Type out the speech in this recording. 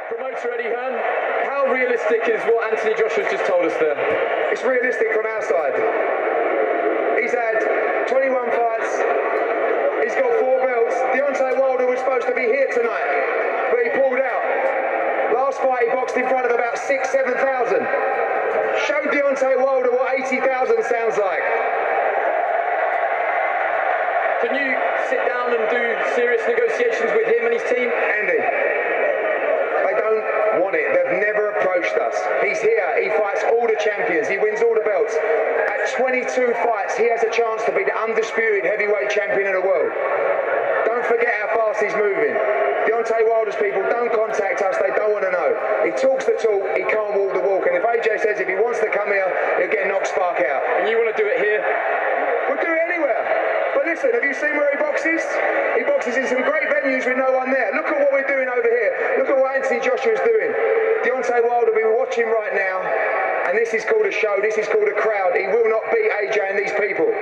Promoter Eddie Hearn, how realistic is what Anthony Joshua's just told us there? It's realistic from our side. He's had 21 fights, he's got 4 belts. Deontay Wilder was supposed to be here tonight, but he pulled out. Last fight he boxed in front of about 6,000–7,000. Show Deontay Wilder what 80,000 sounds like. Can you sit down and do serious negotiations with him and his team? Andy, they don't want it. They've never approached us. He's here. He fights all the champions. He wins all the belts. At 22 fights, he has a chance to be the undisputed heavyweight champion of the world. Don't forget how fast he's moving. Deontay Wilder's people don't contact us. They don't want to know. He talks the talk. He can't walk the walk. And if AJ says if he wants to come here, he'll get knocked spark out. And you want to do it here? We'll do it anywhere. But listen, have you seen where he boxes? He boxes in some great venues with no one there. Look at what we're doing over here. Look at what Anthony Joshua's doing. Deontay Wilder will be watching right now, and this is called a show. This is called a crowd. He will not beat AJ and these people.